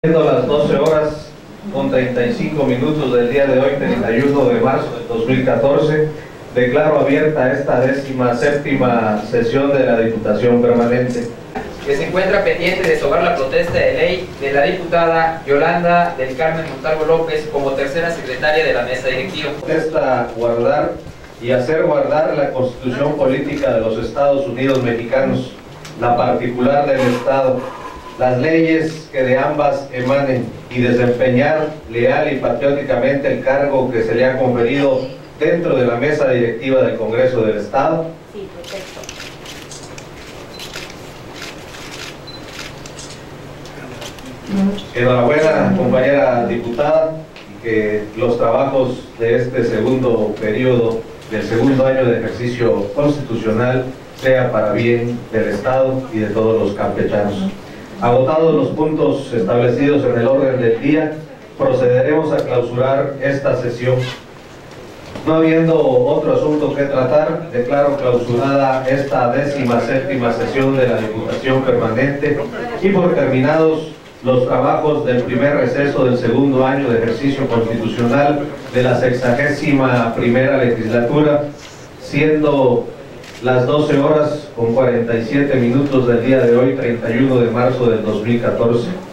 Siendo las 12 horas con 35 minutos del día de hoy, 31 de marzo del 2014, declaro abierta esta 17ª sesión de la Diputación Permanente. Que se encuentra pendiente de sobar la protesta de ley de la diputada Yolanda del Carmen Montalvo López como tercera secretaria de la mesa directiva. Protesta guardar y hacer guardar la Constitución Política de los Estados Unidos Mexicanos, la particular del Estado, las leyes que de ambas emanen y desempeñar leal y patrióticamente el cargo que se le ha conferido dentro de la mesa directiva del Congreso del Estado. Sí, perfecto. Enhorabuena, compañera diputada, y que los trabajos de este segundo periodo, del segundo año de ejercicio constitucional, sea para bien del Estado y de todos los campechanos. Agotados los puntos establecidos en el orden del día, procederemos a clausurar esta sesión. No habiendo otro asunto que tratar, declaro clausurada esta 17ª sesión de la Diputación Permanente y por terminados los trabajos del primer receso del segundo año de ejercicio constitucional de la 61ª legislatura, siendo las 12 horas con 47 minutos del día de hoy, 31 de marzo del 2014.